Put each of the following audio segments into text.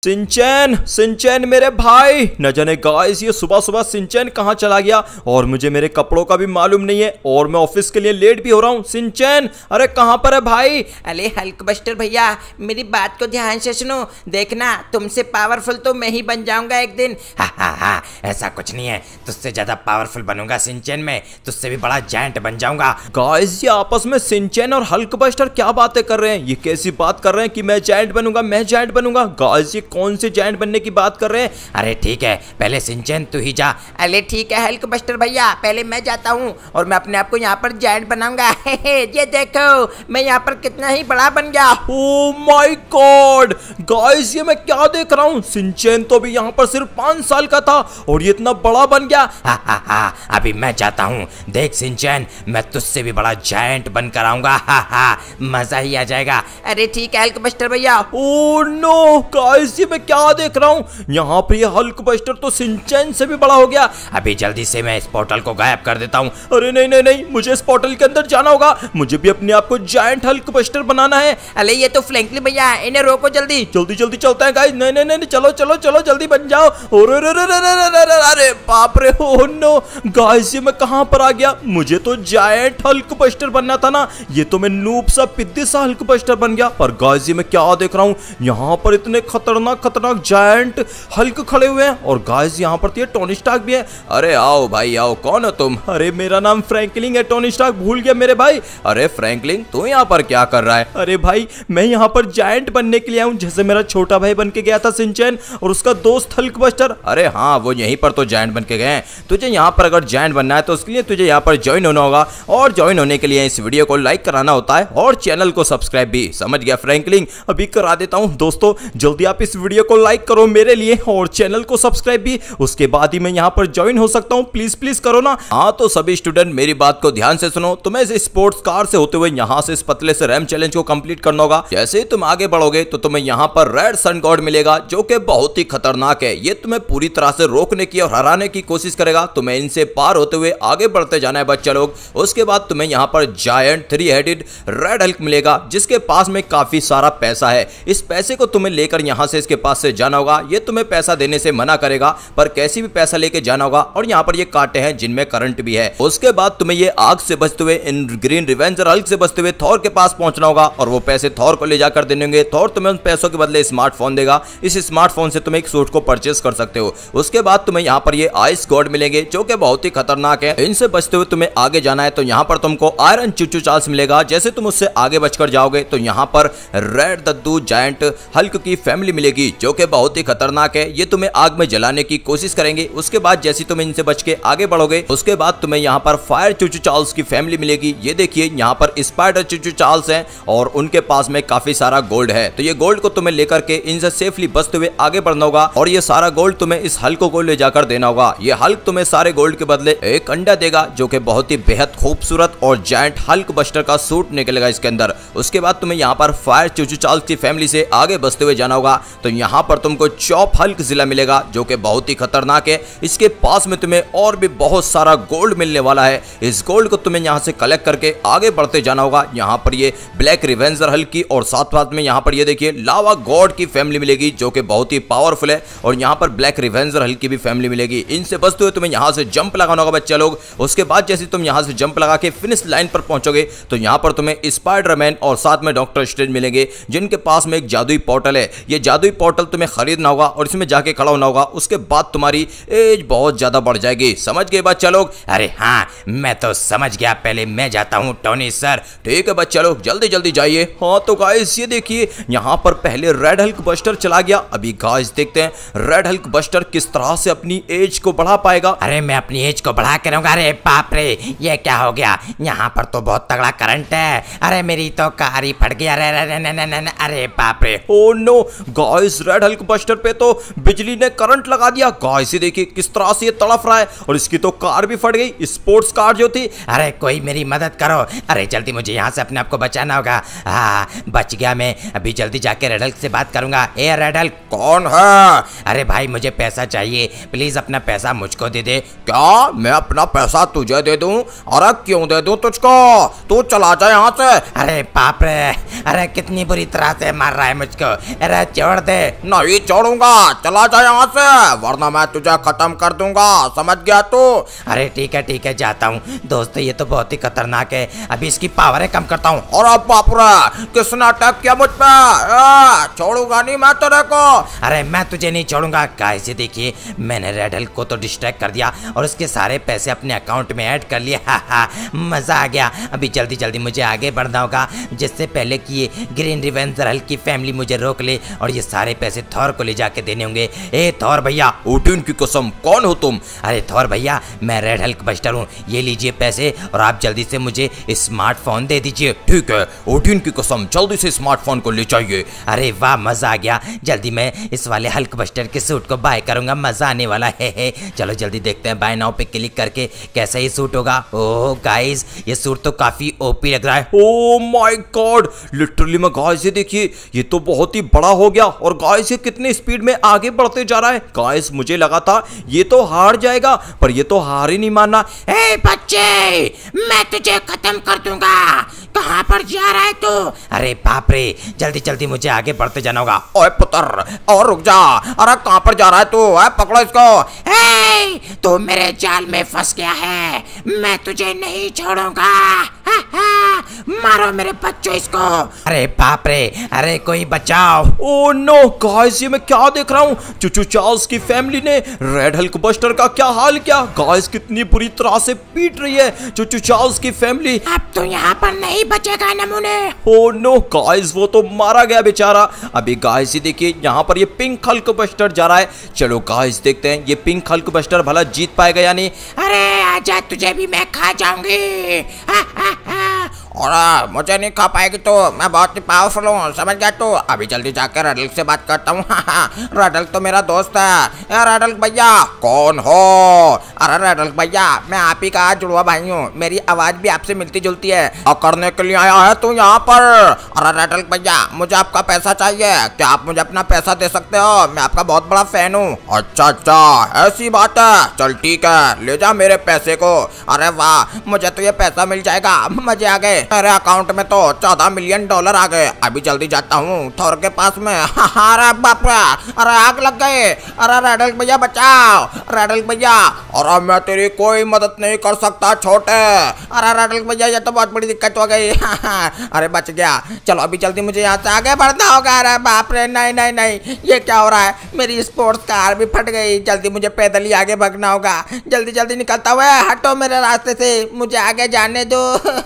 Shinchan Shinchan मेरे भाई, न जाने गाइस ये सुबह सुबह सिंचैन कहाँ चला गया और मुझे मेरे कपड़ों का भी मालूम नहीं है और मैं ऑफिस के लिए लेट भी हो रहा हूँ। सिंचैन अरे कहाँ पर है भाई? अरे हल्कबस्टर भैया मेरी बात को ध्यान से सुनो, देखना तुमसे पावरफुल तो मैं ही बन जाऊंगा एक दिन। हा, ऐसा कुछ नहीं है, तुझसे ज्यादा पावरफुल बनूंगा सिंचैन में, तुझसे भी बड़ा जायंट बन जाऊंगा। गाइस ये आपस में सिंचैन और हल्कबस्टर क्या बातें कर रहे हैं? ये कैसी बात कर रहे हैं कि मैं जायंट बनूंगा, मैं जायंट बनूंगा? गाइस ये कौन से जायंट बनने की बात कर रहे हैं? अरे ठीक है, पहले सिंचैन तू ही जा। अरे ठीक है हल्कबस्टर भैया, पहले मैं जाता हूँ और मैं अपने आप को यहाँ पर जायंट बनाऊंगा। ये देखो मैं यहाँ पर कितना ही बड़ा बन गया। ओह माय गॉड गाइस ये मैं क्या देख रहा हूँ? सिंचैन तो भी यहाँ पर सिर्फ 5 साल का था और ये इतना बड़ा बन गया। हा, अभी मैं जाता हूँ, देख सिंचैन मैं तुझसे भी बड़ा जायंट बनकर आऊंगा। हा, मजा ही आ जाएगा। अरे ठीक है हल्कबस्टर भैया। ओह नो गाइस ये मैं क्या देख रहा हूँ? यहाँ पे ये हल्कबस्टर तो सिंचैन से भी बड़ा हो गया। अभी जल्दी से मैं इस पोर्टल को गायब कर देता हूँ। अरे नहीं, मुझे इस पोर्टल के अंदर जाना होगा, मुझे भी अपने आप को जायंट हल्कबस्टर बनाना है। अरे ये तो फ्रैंकलिन भैया, इन्हें रोको जल्दी चलते हैं गाइस। नहीं चलो जल्दी बन जाओ। अरे बाप रे, ओह नो गाइस ये मैं कहां पर आ गया? मुझे तो जायंट हल्कबस्टर बनना था ना, ये तो मैं नूब सा पिद्दी सा हल्कबस्टर बन गया। पर गाइस ये मैं क्या देख रहा हूँ? यहाँ पर इतने खतरनाक जायंट हल्क खड़े हुए हैं और गाइस यहाँ पर तो ये टोनी स्टार्क भी है। अरे आओ भाई आओ, कौन हो तुम? अरे मेरा नाम फ्रैंकलिन है, टोनी स्टार्क भूल गया मेरे भाई? अरे फ्रैंकलिन तू यहाँ पर क्या कर रहा है? अरे भाई मैं यहाँ पर जायंट बनने के लिए आया हूँ, जैसे मेरा छोटा भाई बन के गया था सिंचैन और उसका दोस्त हल्कबस्टर। अरे हाँ वो यहीं पर तो जायंट बन के गए हैं। तुझे यहाँ पर अगर जायंट बनना है तो उसके लिए तुझे यहाँ पर ज्वाइन होना होगा और ज्वाइन होने के लिए इस वीडियो को लाइक कराना होता है और चैनल को सब्सक्राइब भी। समझ गया फ्रैंकलिन? अभी करा देता हूँ दोस्तों, जल्दी आप इस वीडियो को लाइक करो मेरे लिए और चैनल को सब्सक्राइब भी, उसके बाद ही मैं यहाँ पर ज्वाइन हो सकता हूँ। प्लीज करो ना। हाँ तो सभी स्टूडेंट मेरी बात को ध्यान से सुनो, तुम्हें इस स्पोर्ट्स कार से होते हुए यहाँ से इस पतले से रैम चैलेंज को कंप्लीट करना होगा। जैसे ही तुम आगे बढ़ोगे तो तुम्हें यहाँ पर रेड सन गॉड मिलेगा जो कि बहुत ही खतरनाक है। ये तुम्हें पूरी तरह से रोकने की और हराने की कोशिश करेगा। तुम्हें इनसे पार होते हुए आगे बढ़ते जाना है बच्चा लोग। उसके बाद तुम्हें यहाँ पर जायंट 3 हेडेड रेड हल्क मिलेगा जिसके पास में काफी सारा पैसा है। इस पैसे को तुम्हें लेकर यहाँ से इसके पास से जाना होगा। ये तुम्हें पैसा देने से मना करेगा पर कैसी भी पैसा लेके जाना होगा और यहाँ पर ये कांटे हैं जिनमें करंट भी है। उसके बाद तुम्हें ये आग से बचते हुए इन ग्रीन रिवेंजर हल्क से बचते हुए थॉर के पास पहुंचना होगा और वो पैसे थॉर को ले जाकर देने होंगे। थॉर तुम्हें उन पैसों के बदले स्मार्टफोन देगा। इस स्मार्टफोन से तुम एक सूट को परचेस कर सकते हो। उसके बाद तुम्हें यहाँ पर ये आइस गॉड मिलेंगे जो कि बहुत ही खतरनाक है। इनसे बचते हुए तुम्हें आगे जाना है तो यहाँ पर तुमको आयरन चूचू चार्ल्स मिलेगा। जैसे तुम उससे आगे बचकर जाओगे तो यहाँ पर रेड दद्दू जायंट हल्क की फैमिली मिलेगी जो कि बहुत ही खतरनाक है। ये तुम्हें आग में जलाने की कोशिश करेंगे। उसके बाद जैसे तुम इनसे बच के आगे बढ़ोगे उसके बाद तुम्हें यहाँ पर फायर चूचू चार्ल्स की फैमिली मिलेगी। ये देखिए यहाँ पर स्पाइडर चूचू चार्ल्स हैं और उनके पास में काफी सारा गोल्ड है। तो ये गोल्ड को तुम्हें लेकर के इनसे सेफली बचते हुए आगे बढ़ना होगा और ये सारा गोल्ड तुम्हें इस हल्क को ले जाकर देना होगा। ये हल्क तुम्हें सारे गोल्ड के बदले एक अंडा देगा जो कि बहुत ही बेहद खूबसूरत और जायंट हल्क बस्टर का सूट निकलेगा इसके अंदर। उसके बाद तुम्हें यहाँ पर फायर चूचू चार्ल्स की फैमिली से आगे बचते हुए जाना होगा तो यहाँ पर तुमको चॉप हल्क जिला मिलेगा जो कि बहुत ही खतरनाक है। इसके पास में तुम्हें और भी बहुत सारा गोल्ड मिलने वाला है। इस गोल्ड को तुम्हें यहाँ से कलेक्ट करके आगे बढ़ते जाना होगा। यहाँ पर ये ब्लैक रिवेंजर हल्क की और साथ में यहाँ पर ये देखिए लावा गॉड की फैमिली मिलेगी जो कि बहुत ही पावरफुल है और यहाँ पर ब्लैक रिवेंजर हल्क की भी फैमिली मिलेगी। इनसे बचते हुए तुम्हें यहाँ से जंप लगाना होगा बच्चा लोग। उसके बाद जैसे तुम यहाँ से जंप लगा के फिनिश लाइन पर पहुंचोगे तो यहाँ पर तुम्हें स्पाइडरमैन और साथ में डॉक्टर स्ट्रेंज मिलेंगे जिनके पास में एक जादुई पोर्टल है। ये जादुई पोर्टल तुम्हें खरीदना होगा और इसमें जाके खड़ा होना होगा। उसके बाद तुम्हारी एज बहुत ज्यादा बढ़ जाएगी। समझ गए बच्चा लोग? अरे हाँ मैं तो समझ गया, पहले मैं जाता हूँ टोनी सर। ठीक है बच्चा लोग जल्दी जाइए। हाँ तो गाइस ये देखिए यहाँ पर पहले रेड हल्क बस्टर चला गया। अभी गाइस देखते हैं रेड हल्क बस्टर किस तरह से अपनी एज को बढ़ा पाएगा। अरे मैं अपनी एज को बढ़ा के रहूंगा। अरे बाप रे ये क्या हो गया? यहाँ पर तो बहुत तगड़ा करंट है। अरे मेरी तो कार ही फट गया। अरे बाप रे। Oh no guys red Hulk Buster पे तो बिजली ने करंट लगा दिया। गाइस ये देखिए किस तरह से ये तड़फ रहा है और इसकी तो कार भी फट गई, स्पोर्ट्स कार जो थी। अरे कोई मेरी मदद करो। अरे जल्दी मुझे यहाँ से अपने आप को बचाना होगा। हाँ बच गया मैं। अभी जल्दी जाके रेड हल्क से बात करूंगा। ए रेड हल्क। कौन है? अरे भाई मुझे पैसा चाहिए, प्लीज अपना पैसा मुझको दे दे। क्या मैं अपना पैसा तुझे दे दूं? अरे क्यों दे दूं तुझको? तू चला जा यहाँ से। अरे बाप रे, अरे कितनी बुरी तरह से मार रहा है मुझको। अरे छोड़ दे। नहीं छोड़ूंगा, चला जा यहाँ से, वरना मैं तुझे खत्म कर दूंगा, समझ गया तू? अरे ठीक है जाता हूँ। दोस्त ये तो बहुत ही खतरनाक है, अभी इसकी पावर कम करता हूँ। और अब बाप रे, किसने अटैक किया मुझ पे? छोड़ूंगा नहीं मैं तेरे को। अरे मैं तुझे नहीं छोड़ूंगा। गाइस ये देखिए, मैंने रेड हल्क को तो डिस्ट्रैक्ट कर दिया और उसके सारे पैसे अपने अकाउंट में ऐड कर लिए। मजा आ गया। अभी जल्दी जल्दी मुझे आगे बढ़ना होगा, जिससे पहले कि ये ग्रीन रिवेंजर हल्क की फैमिली मुझे रोक ले, और ये सारे पैसे थॉर को ले जाके देने होंगे। ए थॉर भैया। ओडिन की कसम, कौन हो तुम? अरे थॉर भैया, मैं रेड हल्क बस्टर हूँ, ये लीजिए पैसे और आप जल्दी से मुझे स्मार्टफोन दे दीजिए। ठीक है, ओडिन की कसम, जल्दी से स्मार्टफोन को ले जाइए। अरे वाह, मजा आ गया। जल्दी मैं इस वाले हल्क बस्टर के सूट को बाय करूंगा, मजा आने वाला है। चलो जल्दी देखते हैं बाय नाउ पे क्लिक करके कैसा ये सूट होगा। ओह गाइस, ये सूट तो काफी ओपी लग रहा है। ओ माय गॉड, लिटरली में गाइस ये देखिए, ये तो बहुत ही बड़ा हो गया, और गाइस ये कितने स्पीड में आगे बढ़ते जा रहा है। गाइस मुझे लगा था ये तो हार जाएगा, पर ये तो हार ही नहीं माना। ए बच्चे, मैं तुझे खत्म कर दूंगा। कहाँ पर जा रहा है तू? अरे बाप रे, जल्दी जल्दी मुझे आगे बढ़ते जाना होगा। ओए पुत्र, और रुक जा। अरे कहाँ पर जा रहा है तू? पकड़ो इसको। तू मेरे जाल में फंस गया है, मैं तुझे नहीं छोड़ूंगा। मारो मेरे बच्चों इसको। अरे बाप रे, अरे कोई बचाओ। ओ नो गाइस, ये मैं क्या देख रहा हूँ? चूचू चार्ल्स की फैमिली ने रेड हल्क बस्टर का क्या हाल किया। गाइस कितनी बुरी तरह से पीट रही है चूचू चार्ल्स की फैमिली। अब तो यहाँ पर नहीं बचेगा नमूने। ओ नो गाइस, वो तो मारा गया बेचारा। अभी गाइस ये देखिए, यहाँ पर ये पिंक हल्क बस्टर जा रहा है। चलो गाइस देखते हैं ये पिंक हल्क बस्टर भला जीत पाएगा या नहीं। अरे आजा, तुझे भी मैं खा जाऊंगी। और मुझे नहीं खा पाएगी तो, मैं बहुत ही पावरफुल हूँ, समझ गया तो। अभी जल्दी जाकर रेड हल्क से बात करता हूँ। रेड हल्क तो मेरा दोस्त है। रेड हल्क भैया। कौन हो? अरे रेड हल्क भैया, मैं आप ही का जुड़वा भाई हूँ, मेरी आवाज भी आपसे मिलती जुलती है। और करने के लिए आया है तू यहाँ पर? अरे रेड हल्क भैया, मुझे आपका पैसा चाहिए, क्या आप मुझे अपना पैसा दे सकते हो? मैं आपका बहुत बड़ा फैन हूँ। अच्छा, ऐसी बात है, चल ठीक है, ले जा मेरे पैसे को। अरे वाह, मुझे तो ये पैसा मिल जाएगा, मजे आ गए। मेरे अकाउंट में तो 14 मिलियन डॉलर आ गए। अभी जल्दी जाता हूँ थॉर के पास में। अरे बाप रे, अरे आग लग गए। अरे रेड हल्क भैया बचाओ, रेड हल्क भैया। और मैं तेरी कोई मदद नहीं कर सकता छोटे। अरे रेड हल्क भैया, ये तो बहुत बड़ी दिक्कत हो गई। अरे बच गया। चलो अभी जल्दी मुझे यहाँ से आगे बढ़ना होगा। अरे बाप रे, नहीं, ये क्या हो रहा है? मेरी स्पोर्ट्स कार भी फट गई। जल्दी मुझे पैदल ही आगे भागना होगा। जल्दी निकलता हुआ, हटो मेरे रास्ते से, मुझे आगे जाने दो।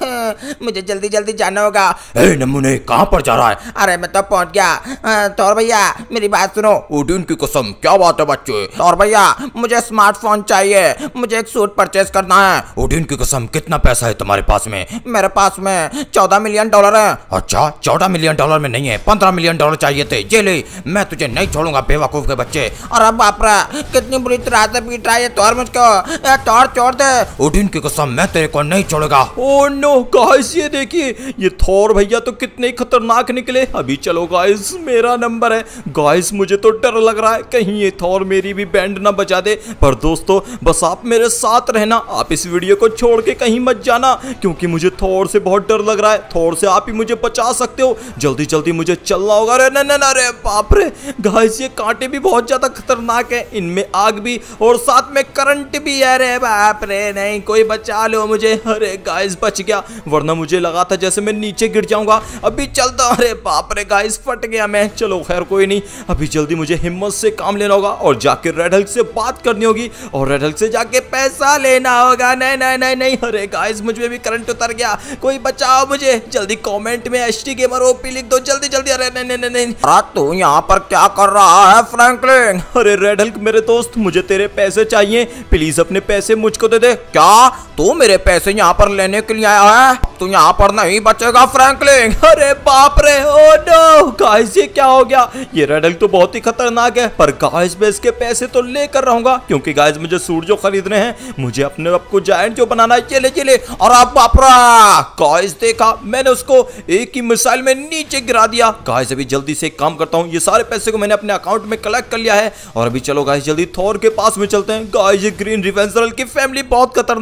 मुझे जल्दी जाना होगा। ए नमूने, कहाँ पर जा रहा है? अरे मैं तो पहुंच गया। थॉर भैया मेरी बात सुनो। ओडिन की कसम, क्या बात है बच्चे? थॉर भैया, मुझे स्मार्टफोन चाहिए, मुझे एक सूट परचेज करना है। ओडिन की कसम, कितना पैसा है तुम्हारे पास में? मेरे पास में 14 मिलियन डॉलर है। अच्छा, 14 मिलियन डॉलर में नहीं है, 15 मिलियन डॉलर चाहिए थे। ये ले, मैं तुझे नहीं छोड़ूंगा बेवकूफ के बच्चे। अरे बाप रे, कितनी बुरी तरह से पीट रहा है ये थॉर मुझको। थॉर छोड़ दे। ओडिन की कसम, मैं तेरे को नहीं छोड़ूंगा। ओ नो गाइस, ये देखिए, ये थॉर भैया तो कितने खतरनाक निकले। अभी चलो गाइस, मेरा नंबर है। गाइस मुझे तो डर लग रहा है, कहीं ये थॉर मेरी भी बैंड ना बजा दे। पर दोस्तों, बस आप मेरे साथ रहना, आप इस वीडियो को छोड़ के कहीं मत जाना, क्योंकि मुझे थॉर से बहुत डर लग रहा है। थॉर से आप ही मुझे बचा सकते हो। जल्दी मुझे चलना होगा। अरे अरे बाप रे गाइस, ये कांटे भी बहुत ज्यादा खतरनाक है, इनमें आग भी और साथ में करंट भी है। अरे बाप रे, नहीं कोई बचा लो मुझे। अरे गाइस बच गया, वरना मुझे लगा था जैसे मैं नीचे गिर जाऊंगा। अभी चलता। अरे बाप रे गाइस, फट गया मैं। चलो खैर कोई नहीं, अभी जल्दी मुझे हिम्मत से काम लेना होगा और जाके रेड हल्क से बात करनी होगी और रेड हल्क से जाके पैसा लेना होगा। नहीं। अरे गाइस, मुझ में भी करंट उतर गया, कोई बचाओ मुझे। जल्दी कमेंट में HT गेमर OP लिख दो, जल्दी। अरे नहीं। तू यहाँ पर क्या कर रहा है फ्रैंकलिन? अरे रेड हल्क मेरे दोस्त, मुझे तेरे पैसे चाहिए, प्लीज अपने पैसे मुझको दे दे। क्या तू मेरे पैसे यहाँ पर लेने के लिए आया है? तू यहाँ पर नहीं बचेगा फ्रैंकलिन। अरे बाप रे, ओ नो गाइस, ये क्या हो गया? ये रेड हल्क तो बहुत ही खतरनाक है, पर गाइस मैं इसके पैसे तो लेकर रहूंगा, क्योंकि गाइस मुझे सूट जो खरीदने हैं, मुझे अपने आप को जायंट जो बनाना है। ये ले। और अब बाप रे गाइस देखा, मैंने उसको एक ही मिसाइल में नीचे गिरा दिया। गाइस अभी जल्दी से एक काम करता हूँ, ये सारे पैसे को मैंने अपने अकाउंट में कलेक्ट कर लिया है। और अभी चलो गाइस जल्दी थॉर के पास में चलते हैं। गाइस ये ग्रीन रिवेंजर हल्क की फैमिली बहुत खतरनाक है,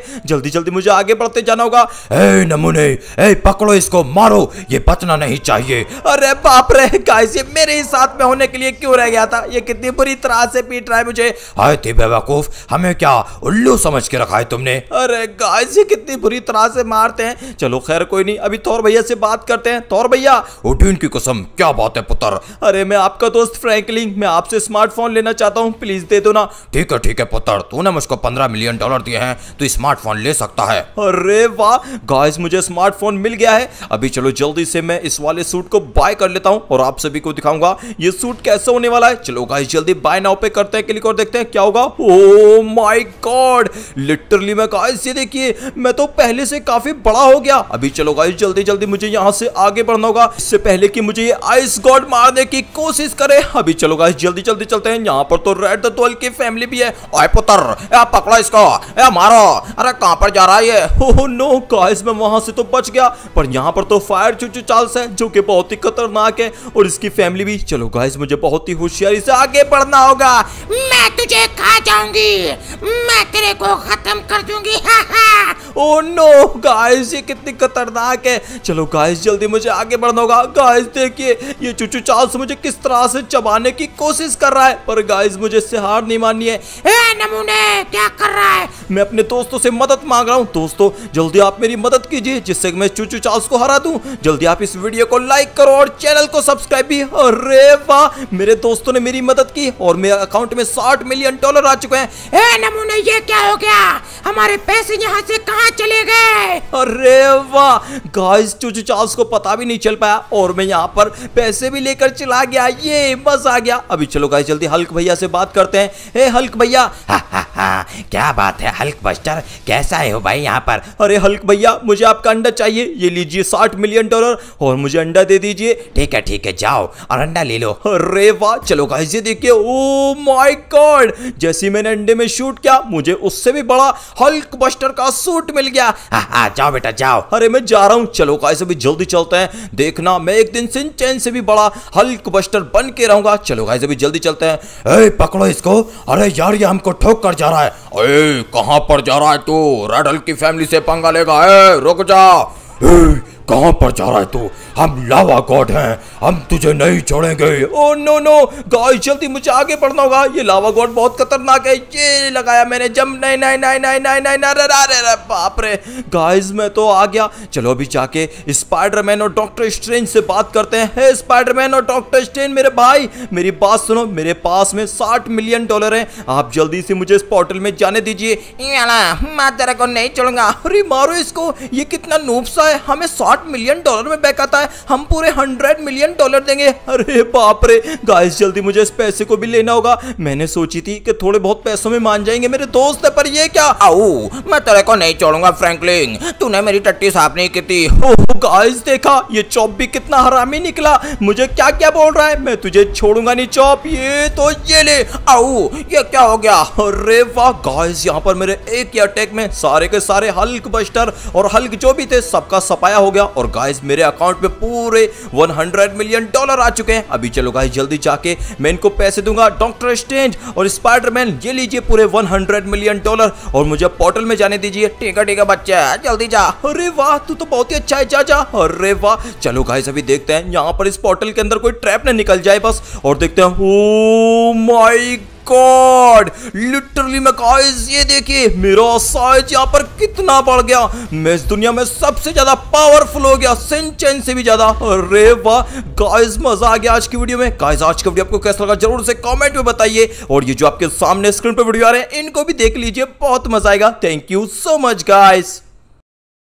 जल्दी जल्दी मुझे आगे बढ़ते जाना होगा। ए नमूने, ए पकड़ो इसको, मारो, ये बचना नहीं चाहिए। अरे बाप रे गाइस, ये मेरे ही साथ में होने के लिए क्यों रह गया था? ये कितनी बुरी तरह से पीट रहा है मुझे। हाय थी बेवकूफ, हमें क्या उल्लू समझ के रखा है तुमने? अरे गाइस, ये कितनी बुरी तरह से मारते हैं। चलो खैर कोई नहीं, अभी थॉर भैया से बात करते हैं। थॉर भैया। ओडिन की कसम, क्या बात है पुत्र? अरे मैं आपका दोस्त फ्रैंकलिन, मैं आपसे स्मार्टफोन लेना चाहता हूँ, प्लीज दे दो ना। ठीक है पुत्र, तूने मुझको $15 मिलियन दिए हैं, तो स्मार्टफोन ले सकता है। अरे वाह गाइस, मुझे स्मार्टफोन मिल गया है। अभी चलो जल्दी से मैं इस वाले सूट को बाय कर लेता हूँ और आप सभी को दिखाऊंगा ये सूट कैसे होने वाला है। चलो गाइस जल्दी बाय नाउ पे करते हैं क्लिक और देखते हैं क्या होगा। ओह माय गॉड, लिटरली मैं गाइस ये देखिए, मैं तो पहले से काफी बड़ा हो गया। अभी चलो गाइस जल्दी जल्दी मुझे यहाँ से आगे बढ़ना होगा, इससे पहले कि मुझे ये आइस गॉड मारने की कोशिश करे। अभी चलो गाइस जल्दी जल्दी चलते हैं। यहाँ पर तो रेड द ट्वेल्व की फैमिली भी है। ओए पुत्र, पकड़ो इसको, मारो। अरे कहां पर जा रहा है ये? ओह नो गाइस, मैं वहां से तो बच गया, पर यहाँ पर तो फायर चूचू चार्ल्स है जो कि बहुत ही खतरनाक है, और इसकी फैमिली भी। चलो गाइस मुझे बहुत ही होशियारी से आगे बढ़ना होगा। मैं तुझे खा जाऊंगी, मैं तेरे को खत्म कर दूंगी। ओह नो गाइस, ये कितनी खतरनाक है। चलो गाइस जल्दी मुझे आगे बढ़ना होगा। गाइस देखिए ये चूचू चार्ल्स मुझे किस तरह से चबाने की कोशिश कर रहा है, पर गाइस मुझे इससे हार नहीं माननी है। नमूने क्या कर रहा है? मैं अपने दोस्तों से मदद मांग रहा हूँ। दोस्तों जल्दी आप मेरी मदद कीजिए जिससे मैं चूचू चार्ल्स को हरा दूं। जल्दी आप इस वीडियो को लाइक करो और चैनल को सब्सक्राइब भी। अरे वाह, मेरे दोस्तों ने मेरी मदद की और मेरे अकाउंट में $60 मिलियन आ चुके हैं। नमूने ये क्या हो गया? हमारे पैसे यहाँ से कहाँ चले गए? अरे वाह गाइस, चूचू चार्ल्स को पता भी नहीं चल पाया और मैं यहाँ पर पैसे भी लेकर चला गया। ये मजा आ गया। अभी चलो गाइस जल्दी हल्क भैया से बात करते हैं। हे हल्क भैया। क्या बात है हल्क बस्टर, कैसा है हो भाई यहाँ पर? अरे हल्क भैया, मुझे आपका अंडा चाहिए। ये लीजिए $60 मिलियन और मुझे अंडा दे दीजिए। ठीक है जाओ और अंडा ले लो। अरे वाह, चलो गाइस ये देखिए। ओह माय गॉड, जैसे ही मैंने अंडे में शूट किया मुझे उससे भी बड़ा हल्क बस्टर का सूट मिल गया। जाओ बेटा जाओ। अरे मैं जा रहा हूँ। चलो गाइस अभी जल्दी चलते हैं, देखना मैं एक दिन शिनचैन से भी बड़ा हल्क बस्टर बन के रहूंगा। चलो गाइस अभी जल्दी चलते हैं। पकड़ो इसको। अरे यार ये हमको ठोक कर जा रहा है। अरे कहां पर जा रहा है तू? रेड हल्क की फैमिली से पंगा लेगा? रुक जा। कहां पर जा रहा है तू? हम लावा गॉड हैं, हम तुझे नहीं छोड़ेंगे। ओह नो नो गाइस, जल्दी मुझे आगे बढ़ना होगा। ये लावा गॉड बहुत खतरनाक है। ये लगाया मैंने जंप। नहीं नहीं नहीं नहीं नहीं नहीं नहीं, अरे बाप रे गाइस, मैं तो आ गया। चलो अभी जाके स्पाइडरमैन और डॉक्टर स्ट्रेंज से बात करते हैं। हे स्पाइडरमैन और डॉक्टर स्ट्रेंज मेरे भाई, मेरी बात सुनो। मेरे पास में $60 मिलियन है, आप जल्दी से मुझे इस पोर्टल में जाने दीजिए। मैं तेरे को नहीं छोड़ूंगा। अरे मारो इसको, ये कितना नूब सा है। हमें $60 मिलियन में बैक आता है, हम पूरे $100 मिलियन देंगे। अरे बाप रे गाइस, जल्दी मुझे इस पैसे को भी लेना होगा। मैंने सोची थी कि थोड़े बहुत पैसों में मान जाएंगे मेरे दोस्त है, पर ये क्या? आओ, मैं तेरे को नहीं छोड़ूंगा फ्रैंकलिन, तूने मेरी टट्टी साफ नहीं की थी। ओह गाइस देखा, ये चॉप भी कितना हरामी निकला। मुझे क्या क्या बोल रहा है? मैं तुझे छोड़ूंगा नहीं चॉप। ये तो ये ले। आओ, ये क्या हो गया? अरे वाह गाइस, यहाँ पर मेरे एक ही अटैक में सारे के सारे हल्क बस्टर और हल्क जो भी थे सबका सफाया हो गया। और गाइस मेरे अकाउंट में पूरे $100 मिलियन आ चुके हैं। अभी चलो गाइस जल्दी जाके मैं इनको पैसे दूंगा। डॉक्टर स्ट्रेंज और स्पाइडरमैन ये लीजिए पूरे $100 मिलियन और मुझे पोर्टल में जाने दीजिए। ठीक है बच्चा, जल्दी जा। अरे वाह, तू तो बहुत ही अच्छा है चाचा। अरे वाह, चलो गाइस अभी देखते हैं यहाँ पर इस पोर्टल के अंदर कोई ट्रैप न निकल जाए बस, और देखते हैं। ओह माय गॉड, लिटरली मैं गाइस ये देखिए मेरा साइज यहाँ पर कितना बढ़ गया। मैं इस दुनिया में सबसे ज्यादा पावरफुल हो गया, शिनचैन से भी ज्यादा। अरे वाह गाइस, मजा आ गया आज की वीडियो में। गाइस आज का वीडियो आपको कैसा लगा जरूर से कमेंट में बताइए, और ये जो आपके सामने स्क्रीन पर वीडियो आ रहे हैं इनको भी देख लीजिए, बहुत मजा आएगा। Thank you so much guys.